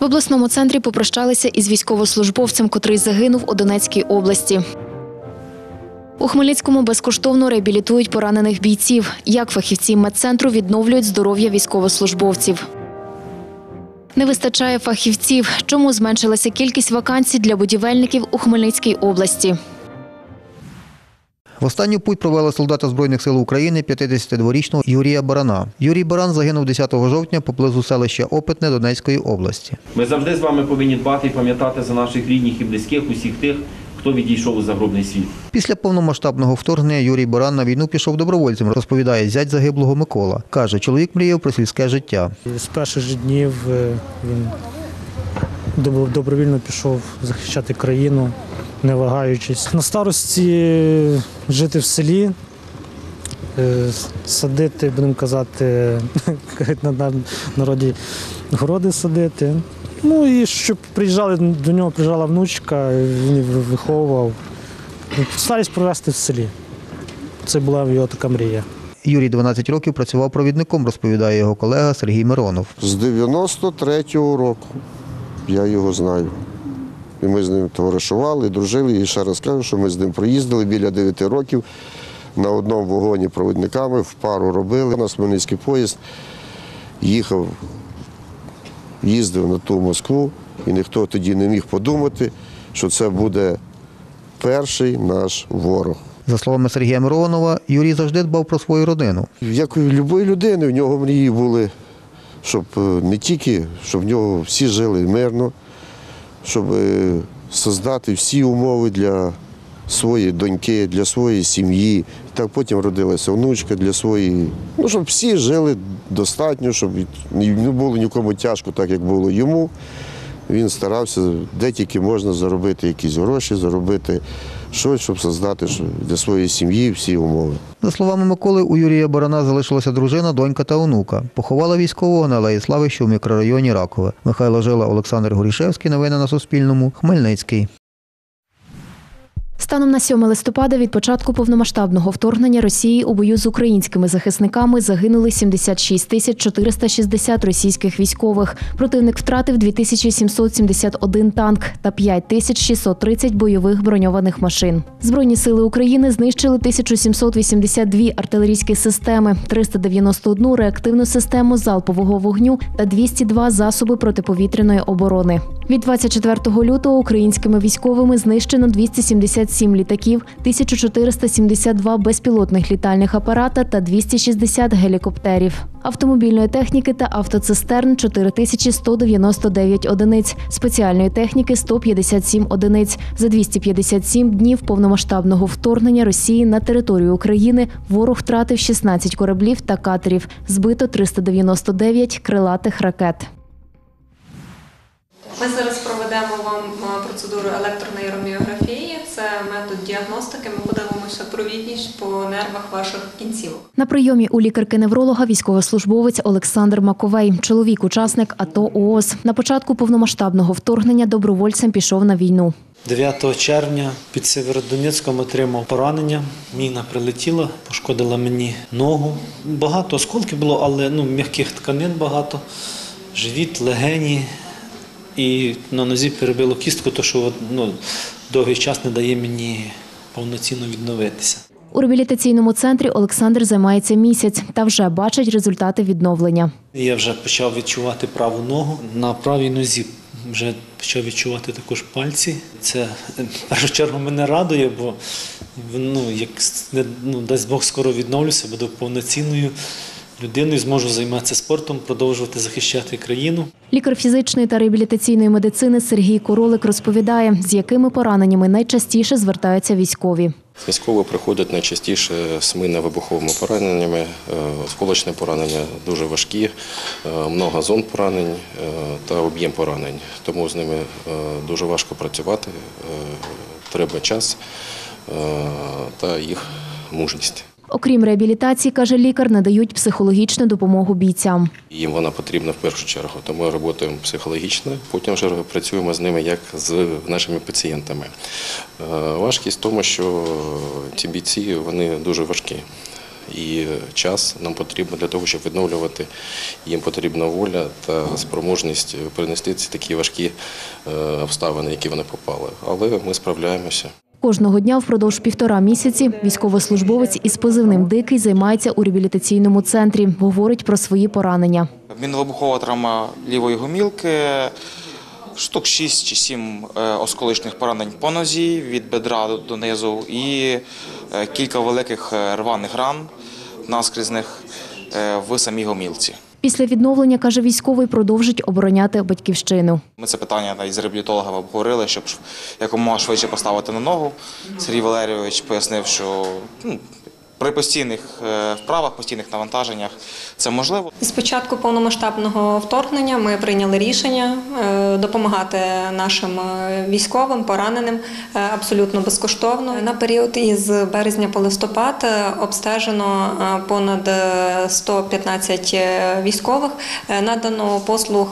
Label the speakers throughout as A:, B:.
A: обласному центрі попрощалися із військовослужбовцем, котрий загинув у Донецькій області. У Хмельницькому безкоштовно реабілітують поранених бійців. Як фахівці медцентру відновлюють здоров'я військовослужбовців. Не вистачає фахівців. Чому зменшилася кількість вакансій для будівельників у Хмельницькій області?
B: В останню путь провели солдата Збройних сил України 52-річного Юрія Барана. Юрій Баран загинув 10 жовтня поблизу селища Опитне Донецької області.
C: Ми завжди з вами повинні дбати і пам'ятати за наших рідних і близьких, усіх тих, хто відійшов у загробний світ.
B: Після повномасштабного вторгнення Юрій Баран на війну пішов добровольцем, розповідає зять загиблого Микола. Каже, чоловік мріяв про сільське життя.
D: З перших ж днів він добровільно пішов захищати країну, не вагаючись. На старості жити в селі, садити, будемо казати, на народі городи садити. Ну і щоб до нього приїжджала внучка, він її виховував. Старість провести в селі. Це була його така мрія.
B: Юрій 12 років працював провідником, розповідає його колега Сергій Миронов.
E: З 93-го року я його знаю. І ми з ним товаришували, дружили. І ще раз кажу, що ми з ним проїздили біля 9 років на одному вагоні провідниками, в пару робили. У нас Хмельницький поїзд їздив на ту Москву, і ніхто тоді не міг подумати, що це буде перший наш ворог.
B: За словами Сергія Миронова, Юрій завжди дбав про свою родину.
E: Як у будь-якої людини, в нього мрії були, щоб не тільки, щоб в нього всі жили мирно, щоб створити всі умови для своєї доньки, для своєї сім'ї. Так потім родилася внучка для своєї, щоб всі жили достатньо, щоб не було нікому тяжко, так як було йому. Він старався, де тільки можна заробити якісь гроші, заробити щось, щоб створити для своєї сім'ї всі умови.
B: За словами Миколи, у Юрія Барана залишилася дружина, донька та онука. Поховала військового на Алеї Слави, що в мікрорайоні Ракове. Михайло Жила, Олександр Горішевський. Новини на Суспільному. Хмельницький.
A: Станом на 7 листопада від початку повномасштабного вторгнення Росії у бою з українськими захисниками загинули 76 460 російських військових. Противник втратив 2771 танк та 5630 бойових броньованих машин. Збройні сили України знищили 1782 артилерійські системи, 391 реактивну систему залпового вогню та 202 засоби протиповітряної оборони. Від 24 лютого українськими військовими знищено 277 літаків, 1472 безпілотних літальних апарата та 260 гелікоптерів. Автомобільної техніки та автоцистерн – 4199 одиниць, спеціальної техніки – 157 одиниць. За 257 днів повномасштабного вторгнення Росії на територію України ворог втратив 16 кораблів та катерів, збито 399 крилатих ракет.
F: Ми зараз проведемо вам процедуру електронейроміографії. Це метод діагностики. Ми подивимося провідність по нервах ваших кінцівок.
A: На прийомі у лікарки-невролога військовослужбовець Олександр Маковей. Чоловік – учасник АТО ООС. На початку повномасштабного вторгнення добровольцем пішов на війну.
G: 9 червня під Сєвєродонецьком отримав поранення. Міна прилетіла, пошкодила мені ногу. Багато осколків було, але м'яких тканин багато. Живіт, легені. І на нозі перебило кістку, то що довгий час не дає мені повноцінно відновитися.
A: У реабілітаційному центрі Олександр займається місяць та вже бачить результати відновлення.
G: Я вже почав відчувати праву ногу. На правій нозі вже почав відчувати також пальці. Це в першу чергу мене радує, бо як дасть Бог скоро відновлюся, буду повноцінною людиною, зможу займатися спортом, продовжувати захищати країну.
A: Лікар фізичної та реабілітаційної медицини Сергій Королик розповідає, з якими пораненнями найчастіше звертаються військові.
H: Військові приходять найчастіше з минно-вибуховими пораненнями, осколочні поранення дуже важкі, багато зон поранень та об'єм поранень. Тому з ними дуже важко працювати, треба час та їх мужність.
A: Окрім реабілітації, каже лікар, надають психологічну допомогу бійцям.
H: Їм вона потрібна в першу чергу, тому ми працюємо психологічно, потім вже працюємо з ними як з нашими пацієнтами. Важкість в тому, що ці бійці вони дуже важкі. і час нам потрібно для того, щоб відновлювати. Їм потрібна воля та спроможність перенести ці такі важкі обставини, які вони попали. Але ми справляємося.
A: Кожного дня впродовж 1,5 місяці військовослужбовець із позивним «Дикий» займається у реабілітаційному центрі. Говорить про свої поранення.
I: Мінно-вибухова травма лівої гомілки, штук 6 чи 7 осколочних поранень по нозі від бедра донизу і кілька великих рваних ран наскрізних в самій гомілці.
A: Після відновлення, каже військовий, продовжить обороняти батьківщину.
I: Ми це питання з реабілітологами обговорили, щоб якомога швидше поставити на ногу. Сергій Валерійович пояснив, що при постійних вправах, постійних навантаженнях це можливо.
F: З початку повномасштабного вторгнення ми прийняли рішення допомагати нашим військовим, пораненим абсолютно безкоштовно. На період із березня по листопад обстежено понад 115 військових, надано послуг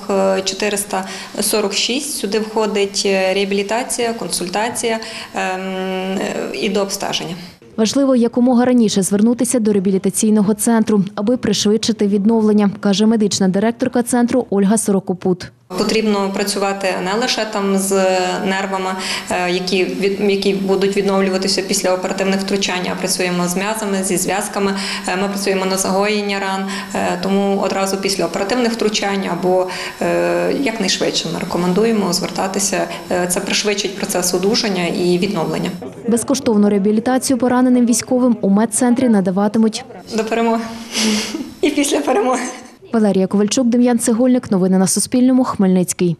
F: 446. Сюди входить реабілітація, консультація і до обстеження.
A: Важливо якомога раніше звернутися до реабілітаційного центру, аби пришвидшити відновлення, каже медична директорка центру Ольга Сорокопут.
F: Потрібно працювати не лише там з нервами, які будуть відновлюватися після оперативних втручань, а працюємо з м'язами, зі зв'язками, ми працюємо на загоєння ран, тому одразу після оперативних втручань або якнайшвидше ми рекомендуємо звертатися. Це пришвидшить процес одужання і відновлення.
A: Безкоштовну реабілітацію пораненим військовим у медцентрі надаватимуть
F: до перемоги і після перемоги.
A: Валерія Ковальчук, Дем'ян Цегольник. Новини на Суспільному. Хмельницький.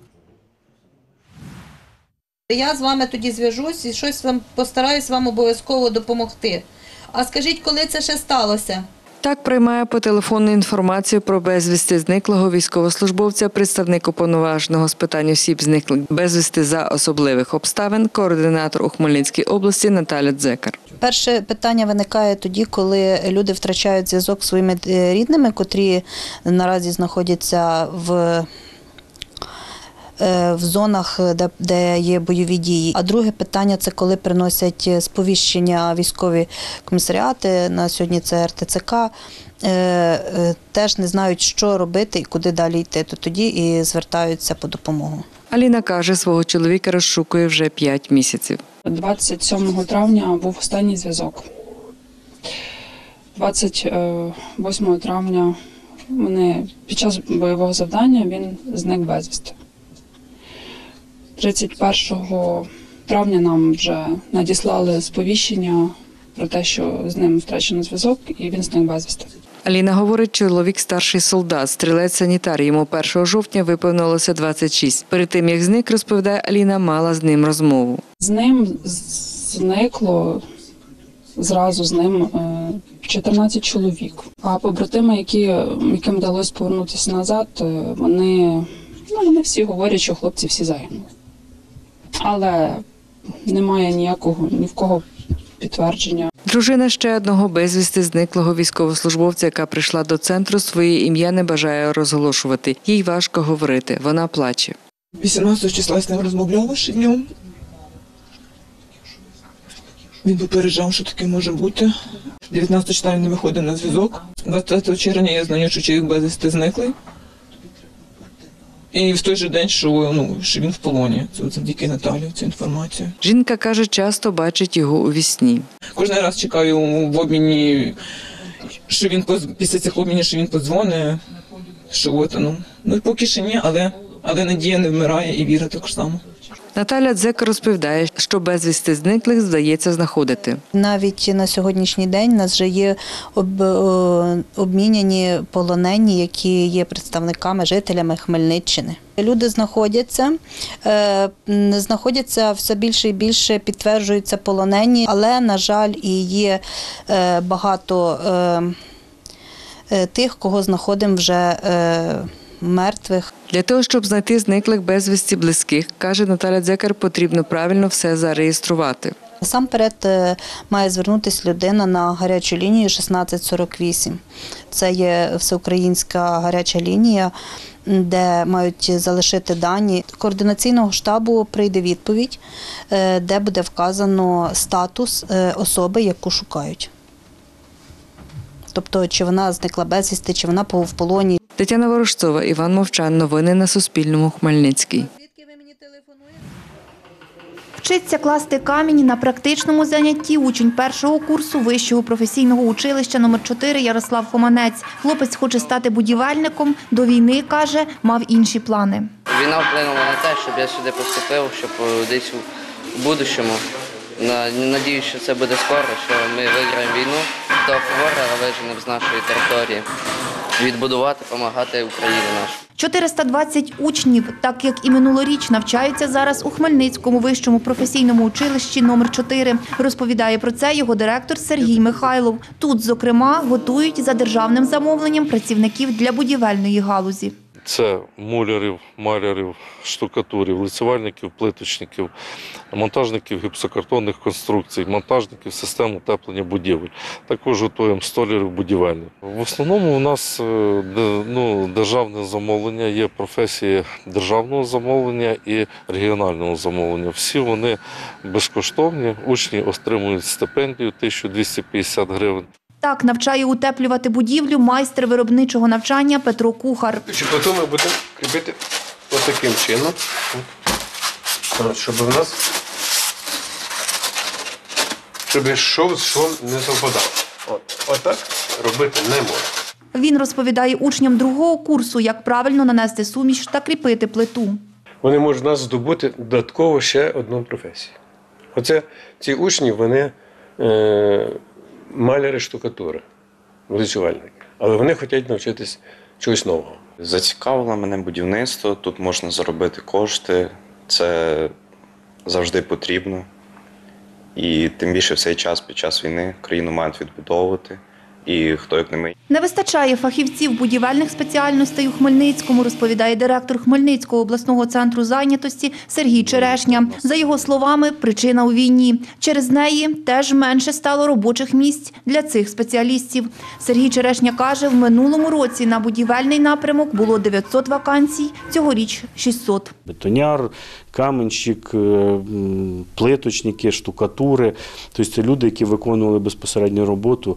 J: Я з вами тоді зв'яжусь і щось постараюсь вам обов'язково допомогти. А скажіть, коли це ще сталося?
K: Так приймає по телефону інформацію про безвісти зниклого військовослужбовця представник уповноваженого з питань осіб зниклих безвісти за особливих обставин, координатор у Хмельницькій області Наталя Дзекар.
J: Перше питання виникає тоді, коли люди втрачають зв'язок зі своїми рідними, котрі наразі знаходяться в зонах, де є бойові дії. А друге питання – це коли приносять сповіщення військові комісаріати, на сьогодні це РТЦК, теж не знають, що робити і куди далі йти, то тоді і звертаються по допомогу.
K: Аліна каже, свого чоловіка розшукує вже 5 місяців.
L: 27 травня був останній зв'язок. 28 травня під час бойового завдання він зник безвісти. 31 травня нам вже надіслали сповіщення про те, що з ним втрачено зв'язок, і він зник безвісти.
K: Аліна говорить, чоловік старший солдат, стрілець-санітар. Йому 1 жовтня виповнилося 26. Перед тим, як зник, розповідає Аліна, мала з ним розмову.
L: З ним зникло зразу 14 чоловік. А побратими, яким вдалося повернутися назад, вони всі говорять, що хлопці всі загинули. Але немає ніякого ні в кого підтвердження.
K: Дружина ще одного безвісти зниклого військовослужбовця, яка прийшла до центру, своє ім'я не бажає розголошувати. Їй важко говорити. Вона плаче.
M: 18 числа з ним розмовляла ще днем. Він попереджав, що таке може бути. 19 числа він не виходить на зв'язок. 20 червня я знаю, що чоловік безвісти зниклий. І в той же день, що він в полоні. Це завдяки Наталі, цю інформацію.
K: Жінка каже, часто бачить його у вісні.
M: Кожен раз чекаю в обміні, що він після цих обмінів, що він подзвонить, що поки що ні, але надія не вмирає і віра також само.
K: Наталя Дзекар розповідає, що безвісти зниклих вдається знаходити.
J: Навіть на сьогоднішній день у нас вже є обміняні полонені, які є представниками, жителями Хмельниччини. Люди знаходяться все більше і більше, підтверджуються полонені, але, на жаль, і є багато тих, кого знаходимо вже мертвих.
K: Для того, щоб знайти зниклих безвісті близьких, каже Наталя Дзекар, потрібно правильно все зареєструвати.
J: Насамперед має звернутися людина на гарячу лінію 1648. Це є всеукраїнська гаряча лінія, де мають залишити дані. Координаційного штабу прийде відповідь, де буде вказано статус особи, яку шукають. Тобто, чи вона зникла безвісти, чи вона в полоні.
K: Тетяна Ворожцова, Іван Мовчан. Новини на Суспільному. Хмельницький.
N: Вчиться класти камінь на практичному занятті учень першого курсу Вищого професійного училища номер 4 Ярослав Хоманець. Хлопець хоче стати будівельником. До війни, каже, мав інші плани.
O: Війна вплинула на те, щоб я сюди поступив, щоб десь у будущому, надіюсь, що це буде скоро, що ми виграємо війну, того ворога виженемо з нашої території, відбудувати, допомагати Україні нашій.
N: 420 учнів, так як і минулоріч, навчаються зараз у Хмельницькому вищому професійному училищі номер 4. Розповідає про це його директор Сергій Михайлов. Тут, зокрема, готують за державним замовленням працівників для будівельної галузі.
P: Це мулярів, малярів, штукатурів, лицювальників, плиточників, монтажників гіпсокартонних конструкцій, монтажників систем утеплення будівель. Також готуємо столярів будівельних. В основному у нас державне замовлення, є професії державного замовлення і регіонального замовлення. Всі вони безкоштовні, учні отримують стипендію 1250 гривень.
N: Так навчає утеплювати будівлю майстер виробничого навчання Петро Кухар.
Q: Потім ми будемо кріпити ось таким чином, щоб у нас шов з швом не совпадав. Отак робити не можна.
N: Він розповідає учням другого курсу, як правильно нанести суміш та кріпити плиту.
Q: Вони можуть в нас здобути додатково ще одну професію. Оце ці учні, вони маляри штукатури, лицювальники. Але вони хочуть навчитись чогось нового.
R: Зацікавило мене будівництво, тут можна заробити кошти, це завжди потрібно. І тим більше в цей час, під час війни, країну мають відбудовувати. І хто як не ми.
N: Не вистачає фахівців будівельних спеціальностей у Хмельницькому, розповідає директор Хмельницького обласного центру зайнятості Сергій Черешня. За його словами, причина у війні. Через неї теж менше стало робочих місць для цих спеціалістів. Сергій Черешня каже, в минулому році на будівельний напрямок було 900 вакансій, цьогоріч 600.
S: Бетоняр, каменщик, плиточники, штукатури. Тобто це люди, які виконували безпосередньо роботу.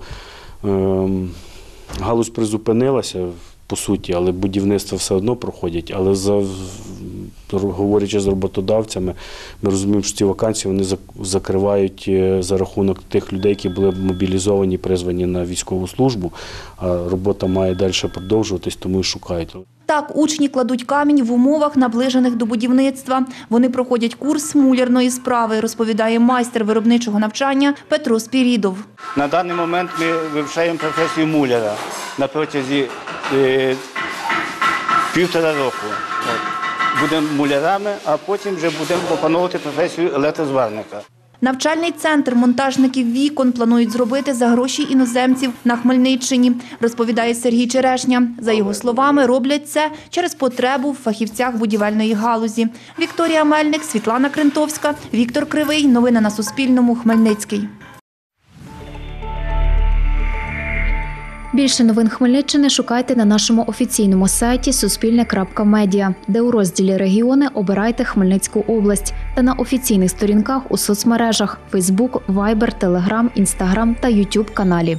S: Галузь призупинилася, по суті, але будівництво все одно проходять. Але говорячи з роботодавцями, ми розуміємо, що ці вакансії вони закривають за рахунок тих людей, які були мобілізовані, призвані на військову службу, а робота має далі продовжуватись, тому і шукають.
N: Так, учні кладуть камінь в умовах, наближених до будівництва. Вони проходять курс мулярної справи, розповідає майстер виробничого навчання Петро Спірідов.
T: На даний момент ми вивчаємо професію муляра на протязі 1,5 року. Будемо мулярами, а потім вже будемо опановувати професію електрозварника.
N: Навчальний центр монтажників вікон планують зробити за гроші іноземців на Хмельниччині, розповідає Сергій Черешня. За його словами, роблять це через потребу в фахівцях будівельної галузі. Вікторія Мельник, Світлана Крентовська, Віктор Кривий. Новини на Суспільному. Хмельницький.
A: Більше новин Хмельниччини шукайте на нашому офіційному сайті suspilne.media, де у розділі «Регіони» обирайте Хмельницьку область та на офіційних сторінках у соцмережах – Facebook, Viber, Telegram, Instagram та YouTube каналі.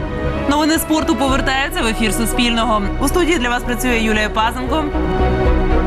U: Новини спорту повертаються в ефір Суспільного. У студії для вас працює Юлія Пазенко.